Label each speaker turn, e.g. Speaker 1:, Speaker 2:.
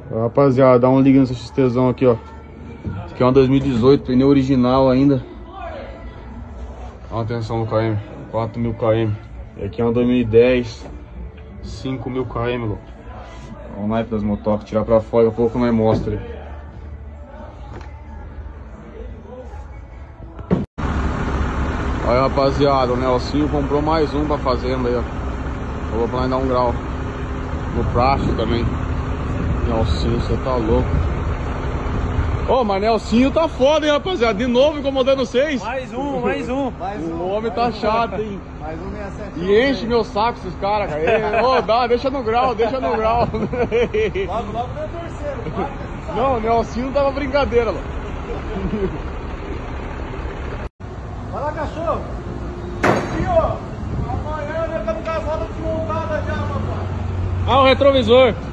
Speaker 1: Rapaziada, dá um liga nessa XTzão aqui, ó. Esse aqui é uma 2018, pneu original ainda. Dá uma atenção no KM, 4.000 km. E aqui é uma 2010, 5.000 km, louco. Olha o naipe das motocas, tirar pra fora, daqui a pouco nós mostra aí. Aí, rapaziada, o Nelsinho comprou mais um pra fazenda aí, ó. Eu vou pra nós dar um grau no plástico também. Nelsinho, você tá louco. Ô, mas Nelsinho tá foda, hein, rapaziada. De novo incomodando vocês.
Speaker 2: Mais um.
Speaker 1: O homem tá chato, hein.
Speaker 2: Mais um 67.
Speaker 1: E enche meu saco esses caras, cara. Ô, dá, deixa no grau, deixa no grau.
Speaker 2: Logo é o terceiro.
Speaker 1: Não, o Nelsinho tava brincadeira, mano.
Speaker 2: Vai lá, cachorro. Aqui, ó. Amanhã eu ia ficar no cavalo desmontada já, papai.
Speaker 1: Ah, o retrovisor.